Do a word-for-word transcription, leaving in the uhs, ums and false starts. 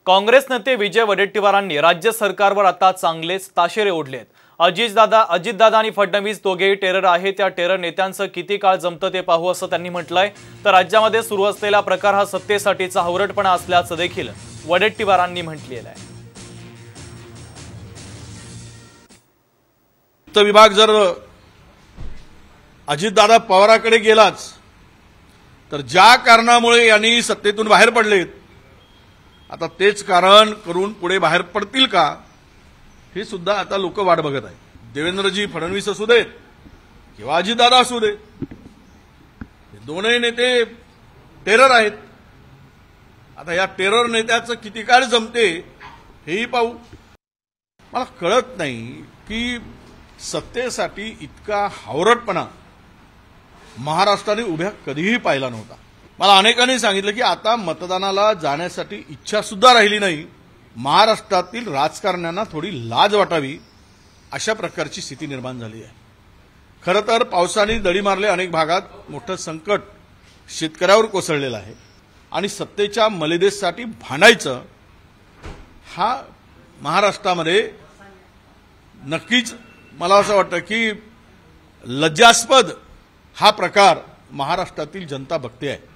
काँग्रेस नेते विजय वडेट्टीवारांनी राज्य सरकारवर आता चांगलेच ताशेरे ओढलेत। अजितदादा अजितदादा आणि फडणवीस दोघेही टेरर आहेत। त्या टेरर नेत्यांचं किती काळ जमतं ते पाहू असं त्यांनी म्हटलंय। तर राज्यामध्ये सुरू असलेला प्रकार हा सत्तेसाठीचा हवरटपणा असल्याचं देखील वडेट्टीवारांनी म्हटलेलं आहे। वित्त विभाग जर अजितदादा पवाराकडे गेलाच तर ज्या कारणामुळे यांनी सत्तेतून बाहेर पडलेत आता तेच कारण करून पुढे बाहेर पडतील का हे सुद्धा आता लोक वाट बघत आहेत। देवेंद्रजी फडणवीस असू देत किंवा अजितदादा असू देत, हे दोन्ही नेते टेरर आहेत। आता या टेरर नेत्याचं किती काळ जमते हेही पाहू। मला कळत नाही की सत्तेसाठी इतका हावरटपणा महाराष्ट्राने उभ्या कधीही पाहिला नव्हता। मला अनेकांनी सांगितलं की आता मतदानाला जाण्यासाठी इच्छा सुद्धा राहिली नाही, महाराष्ट्रातील राजकारण्यांना थोडी लाज वाटावी अशा प्रकारची स्थिती निर्माण झाली आहे। खरं तर पावसाने दडी मारले, अनेक भागात मोठं संकट शेतकऱ्यावर कोसळलेलं आहे आणि सत्तेच्या मलिदेसाठी भांडायचं हा महाराष्ट्रामध्ये नक्कीच मला असं वाटतं की लज्जास्पद हा प्रकार महाराष्ट्रातील जनता बघते आहे।